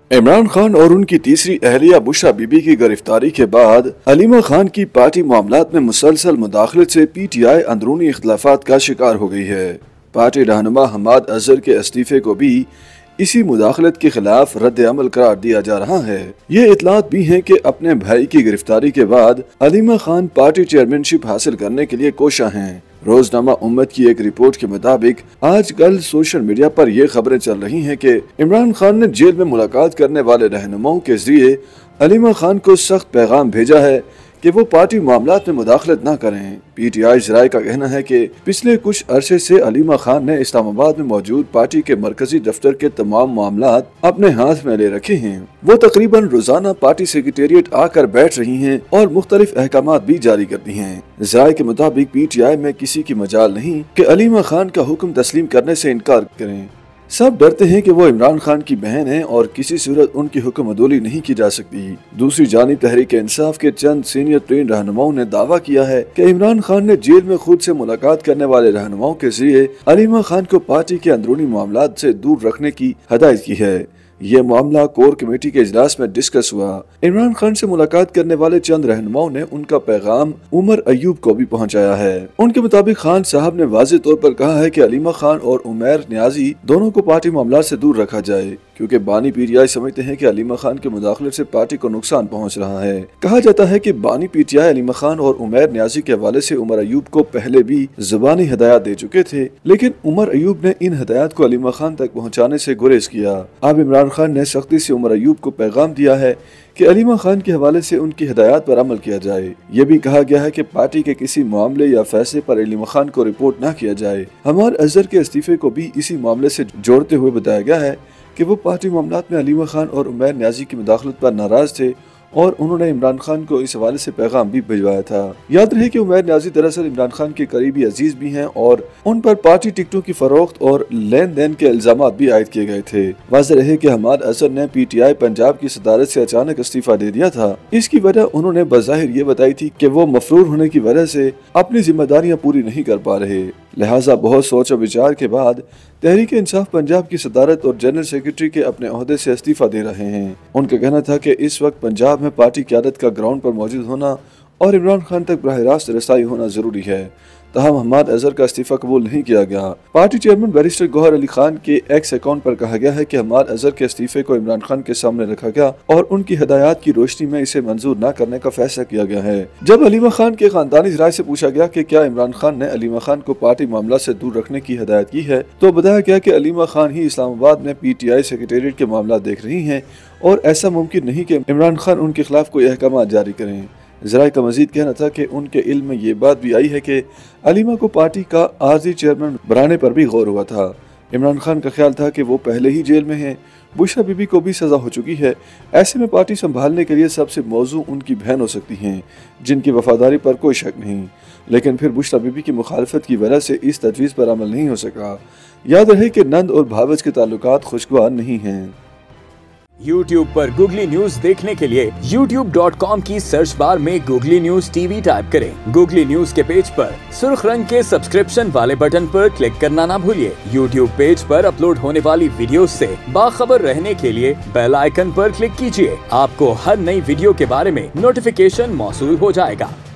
इमरान खान और उनकी तीसरी अहलिया बुशरा बीबी की गिरफ्तारी के बाद अलीमा खान की पार्टी मामलात में मुसलसल मुदाखलत से पीटीआई अंदरूनी इख्तलाफात का शिकार हो गई है। पार्टी रहनुमा हमाद अजहर के इस्तीफे को भी इसी मुदाखलत के खिलाफ रद्द अमल करार दिया जा रहा है। ये इतलात भी हैं कि अपने भाई की गिरफ्तारी के बाद अलीमा खान पार्टी चेयरमैनशिप हासिल करने के लिए कोशा हैं। रोजनामा उम्मत की एक रिपोर्ट के मुताबिक आजकल सोशल मीडिया पर ये खबरें चल रही हैं कि इमरान खान ने जेल में मुलाकात करने वाले रहनुमाओं के जरिए अलीमा खान को सख्त पैगाम भेजा है कि वो पार्टी मामलात में मुदाखलत न करें। पीटीआई जराये का कहना है कि पिछले कुछ अरसे से अलीमा खान ने इस्लामाबाद में मौजूद पार्टी के मरकजी दफ्तर के तमाम मामलात अपने हाथ में ले रखे हैं। वो तकरीबन रोजाना पार्टी सेक्रेटेरिएट आकर बैठ रही हैं और मुख्तलिफ अहकामात भी जारी करती हैं। जराये के मुताबिक पीटीआई में किसी की मजाल नहीं कि अलीमा खान का हुक्म तस्लीम करने से इनकार करें। सब डरते हैं कि वो इमरान खान की बहन है और किसी सूरत उनकी हुक्म अदोली नहीं की जा सकती। दूसरी जानिब तहरीक इंसाफ के चंद सीनियर ट्रेन रहनुमाओं ने दावा किया है कि इमरान खान ने जेल में खुद से मुलाकात करने वाले रहनुमाओं के जरिए अलीमा खान को पार्टी के अंदरूनी मामलात से दूर रखने की हदायत की है। ये मामला कोर कमेटी के इजलास में डिस्कस हुआ। इमरान खान से मुलाकात करने वाले चंद रहनुमाओं ने उनका पैगाम उमर अयूब को भी पहुंचाया है। उनके मुताबिक खान साहब ने वाज़ेह तौर पर कहा है कि अलीमा खान और उमैर न्याजी दोनों को पार्टी मामला से दूर रखा जाए, क्योंकि बानी पीटीआई समझते हैं कि अलीमा खान के मुदाखलत से पार्टी को नुकसान पहुंच रहा है। कहा जाता है कि बानी पीटीआई अलीमा खान और उमैर न्याजी के हवाले से उमर अयूब को पहले भी जुबानी हिदायत दे चुके थे, लेकिन उमर अयूब ने इन हिदायत को अलीमा खान तक पहुंचाने से गुरेज किया। अब इमरान खान ने सख्ती से उमर अयूब को पैगाम दिया है कि अलीमा खान के हवाले से उनकी हिदायत पर अमल किया जाए। ये भी कहा गया है कि पार्टी के किसी मामले या फैसले पर अलीमा खान को रिपोर्ट न किया जाए। हमाद अजहर के इस्तीफे को भी इसी मामले से जोड़ते हुए बताया गया है कि वो पार्टी मामलात में अलीमा खान और उमैर न्याजी की मुदाखलत पर नाराज थे और उन्होंने इमरान खान को इस हवाले से पैगाम भी भिजवाया था। याद रहे कि उमैर न्याजी दरअसल इमरान खान के करीबी अजीज भी हैं और उन पर पार्टी टिकटों की फरोख्त और लेन देन के इल्जामात भी आयद किए गए थे। वाज़ेह रहे कि हमाद अजहर ने पीटीआई पंजाब की सदारत से अचानक इस्तीफा दे दिया था। इसकी वजह उन्होंने बज़ाहिर ये बताई थी कि वो मफरूर होने की वजह से अपनी जिम्मेदारियां पूरी नहीं कर पा रहे। लिहाजा बहुत सोच और विचार के बाद तहरीक इंसाफ पंजाब की सदारत और जनरल सेक्रेटरी के अपने ओहदे से इस्तीफा दे रहे हैं। उनका कहना था कि इस वक्त पंजाब में पार्टी क़यादत का ग्राउंड पर मौजूद होना और इमरान खान तक बराह रास्त रसाई होना जरूरी है। तहम हमाद अजहर का इस्तीफा कबूल नहीं किया गया। Party chairman barrister Gohar Ali Khan के एक्स अकाउंट पर कहा गया है कि हमाद अजहर के इस्तीफे को इमरान खान के सामने रखा गया और उनकी हिदायत की रोशनी में इसे मंजूर न करने का फैसला किया गया है। जब अलीमा खान के खानदानी राय से पूछा गया कि क्या इमरान खान ने अलीमा खान को पार्टी मामला से दूर रखने की हिदायत की है, तो बताया गया कि अलीमा खान ही इस्लामाबाद में पीटीआई सेक्रेटेरिएट के मामला देख रही हैं और ऐसा मुमकिन नहीं कि इमरान खान उनके खिलाफ कोई अहकाम जारी करें। जराये का मजीद कहना था कि उनके इल्म में ये बात भी आई है कि अलीमा को पार्टी का आर्जी चेयरमैन बनाने पर भी गौर हुआ था। इमरान खान का ख्याल था कि वो पहले ही जेल में हैं। बुशरा बीबी को भी सज़ा हो चुकी है। ऐसे में पार्टी संभालने के लिए सबसे मौजू उनकी बहन हो सकती हैं, जिनकी वफादारी पर कोई शक नहीं। लेकिन फिर बुशरा बीबी की मुखालफत की वजह से इस तजवीज़ पर अमल नहीं हो सका। याद रहे कि नंद और भावज के ताल्लुकात खुशगवार नहीं हैं। YouTube पर गूगली न्यूज देखने के लिए youtube.com की सर्च बार में गूगली न्यूज टीवी टाइप करें। गूगली न्यूज के पेज पर सुर्ख रंग के सब्सक्रिप्शन वाले बटन पर क्लिक करना ना भूलिए। YouTube पेज पर अपलोड होने वाली वीडियोस से बाखबर रहने के लिए बेल आइकन पर क्लिक कीजिए। आपको हर नई वीडियो के बारे में नोटिफिकेशन मौसूल हो जाएगा।